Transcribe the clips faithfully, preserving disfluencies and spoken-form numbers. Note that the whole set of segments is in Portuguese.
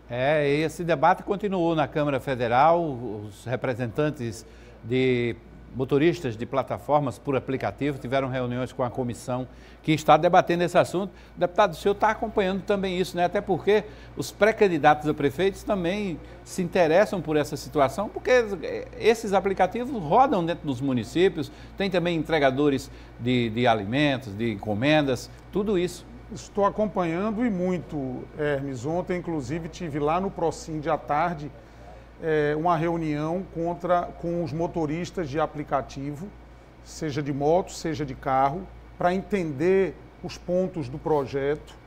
É, e esse debate continuou na Câmara Federal, os representantes de motoristas de plataformas por aplicativo tiveram reuniões com a comissão que está debatendo esse assunto. Deputado, o senhor está acompanhando também isso, né? Até porque os pré-candidatos a prefeitos também se interessam por essa situação, porque esses aplicativos rodam dentro dos municípios, tem também entregadores de, de alimentos, de encomendas, tudo isso. Estou acompanhando e muito, Hermes. Ontem, inclusive, tive lá no Procinde à tarde é, uma reunião contra, com os motoristas de aplicativo, seja de moto, seja de carro, para entender os pontos do projeto.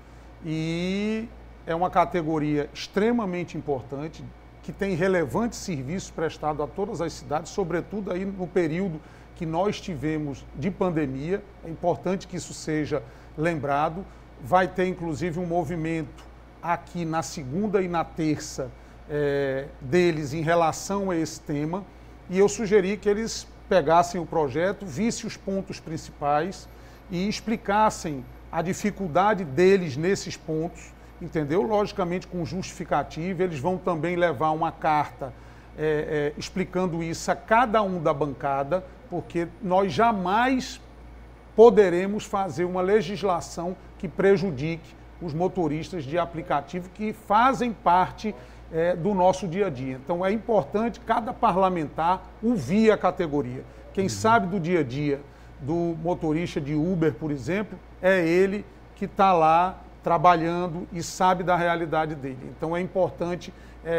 E é uma categoria extremamente importante, que tem relevantes serviços prestados a todas as cidades, sobretudo aí no período que nós tivemos de pandemia. É importante que isso seja lembrado. Vai ter, inclusive, um movimento aqui na segunda e na terça é, deles em relação a esse tema. E eu sugeri que eles pegassem o projeto, vissem os pontos principais e explicassem a dificuldade deles nesses pontos, entendeu? Logicamente, com justificativa. Eles vão também levar uma carta é, é, explicando isso a cada um da bancada, porque nós jamais poderemos fazer uma legislação que prejudique os motoristas de aplicativo que fazem parte é, do nosso dia a dia. Então é importante cada parlamentar ouvir a categoria. Quem uhum. sabe do dia a dia do motorista de Uber, por exemplo, é ele que está lá trabalhando e sabe da realidade dele. Então é importante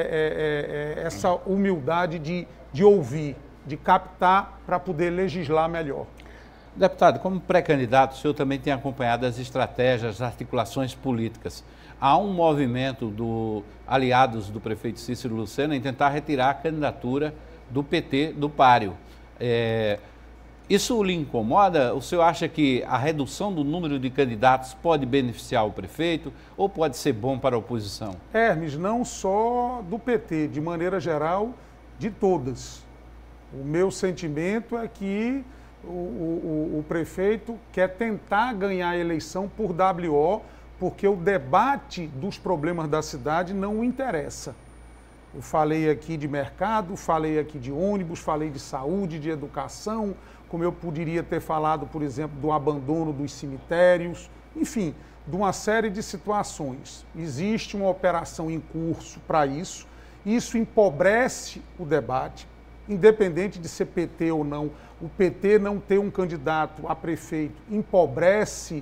é, é, é, essa humildade de, de ouvir, de captar para poder legislar melhor. Deputado, como pré-candidato, o senhor também tem acompanhado as estratégias, as articulações políticas. Há um movimento do aliados do prefeito Cícero Lucena em tentar retirar a candidatura do P T do páreo. É, isso lhe incomoda? O senhor acha que a redução do número de candidatos pode beneficiar o prefeito ou pode ser bom para a oposição? Hermes, não só do P T, de maneira geral, de todas. O meu sentimento é que O, o, o prefeito quer tentar ganhar a eleição por W O, porque o debate dos problemas da cidade não o interessa. Eu falei aqui de mercado, falei aqui de ônibus, falei de saúde, de educação, como eu poderia ter falado, por exemplo, do abandono dos cemitérios, enfim, de uma série de situações. Existe uma operação em curso para isso, isso empobrece o debate, independente de ser P T ou não. O P T não ter um candidato a prefeito empobrece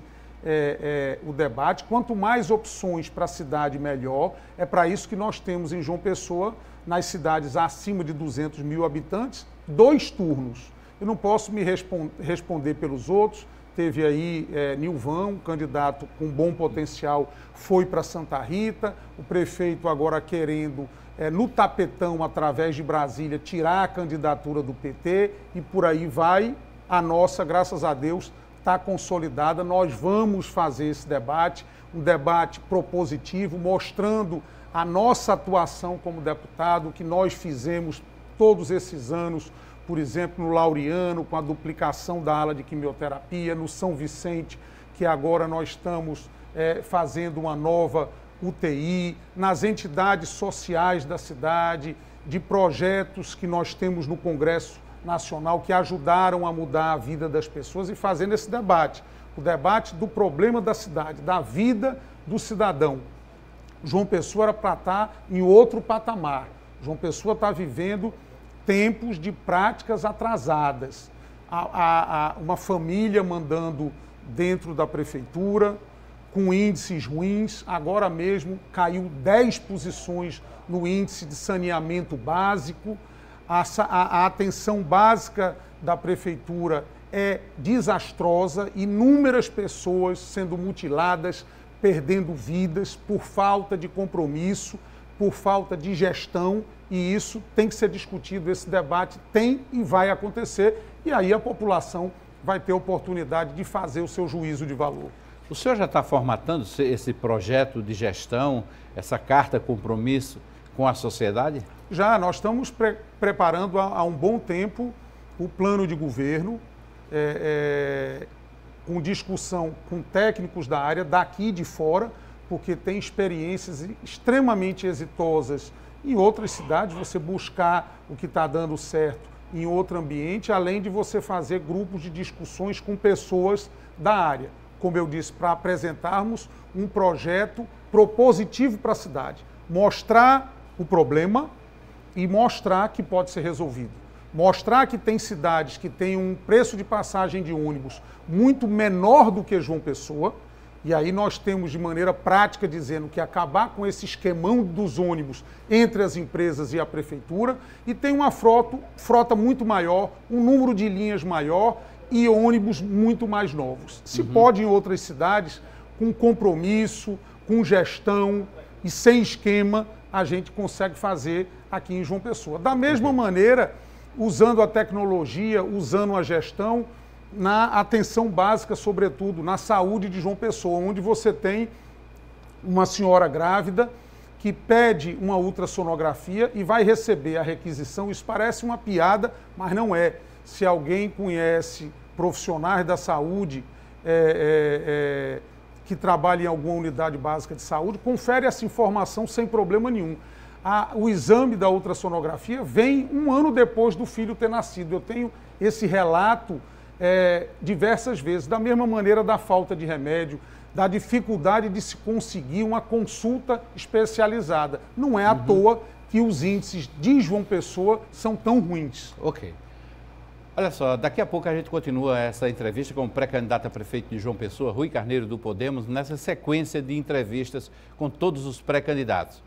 é, é, o debate. Quanto mais opções para a cidade, melhor. É para isso que nós temos em João Pessoa, nas cidades acima de duzentos mil habitantes, dois turnos. Eu não posso me respon- responder pelos outros. Teve aí é, Nilvan, um candidato com bom potencial, foi para Santa Rita. O prefeito agora querendo, é, no tapetão, através de Brasília, tirar a candidatura do P T e por aí vai. A nossa, graças a Deus, está consolidada. Nós vamos fazer esse debate, um debate propositivo, mostrando a nossa atuação como deputado, o que nós fizemos todos esses anos, por exemplo, no Laureano, com a duplicação da ala de quimioterapia, no São Vicente, que agora nós estamos é, fazendo uma nova U T I, nas entidades sociais da cidade, de projetos que nós temos no Congresso Nacional que ajudaram a mudar a vida das pessoas e fazendo esse debate, o debate do problema da cidade, da vida do cidadão. João Pessoa era para estar em outro patamar. João Pessoa está vivendo tempos de práticas atrasadas. A, a, a, uma família mandando dentro da prefeitura, com índices ruins, agora mesmo caiu dez posições no índice de saneamento básico. A, a, a atenção básica da prefeitura é desastrosa, inúmeras pessoas sendo mutiladas, perdendo vidas por falta de compromisso, por falta de gestão, e isso tem que ser discutido, esse debate tem e vai acontecer, e aí a população vai ter oportunidade de fazer o seu juízo de valor. O senhor já está formatando esse projeto de gestão, essa carta compromisso com a sociedade? Já, nós estamos pre preparando há, há um bom tempo o plano de governo, é, é, com discussão com técnicos da área, daqui e de fora, porque tem experiências extremamente exitosas em outras cidades, você buscar o que está dando certo em outro ambiente, além de você fazer grupos de discussões com pessoas da área. Como eu disse, para apresentarmos um projeto propositivo para a cidade. Mostrar o problema e mostrar que pode ser resolvido. Mostrar que tem cidades que têm um preço de passagem de ônibus muito menor do que João Pessoa, e aí nós temos de maneira prática dizendo que acabar com esse esquemão dos ônibus entre as empresas e a prefeitura, e tem uma frota, frota muito maior, um número de linhas maior e ônibus muito mais novos. Se uhum. pode em outras cidades, com compromisso, com gestão e sem esquema, a gente consegue fazer aqui em João Pessoa. Da mesma uhum. maneira, usando a tecnologia, usando a gestão, na atenção básica, sobretudo, na saúde de João Pessoa, onde você tem uma senhora grávida que pede uma ultrassonografia e vai receber a requisição. Isso parece uma piada, mas não é. Se alguém conhece profissionais da saúde é, é, é, que trabalham em alguma unidade básica de saúde, confere essa informação sem problema nenhum. A, o exame da ultrassonografia vem um ano depois do filho ter nascido. Eu tenho esse relato É, diversas vezes, da mesma maneira da falta de remédio, da dificuldade de se conseguir uma consulta especializada. Não é à uhum. toa que os índices de João Pessoa são tão ruins. Ok. Olha só, daqui a pouco a gente continua essa entrevista com o pré-candidato a prefeito de João Pessoa, Rui Carneiro do Podemos, nessa sequência de entrevistas com todos os pré-candidatos.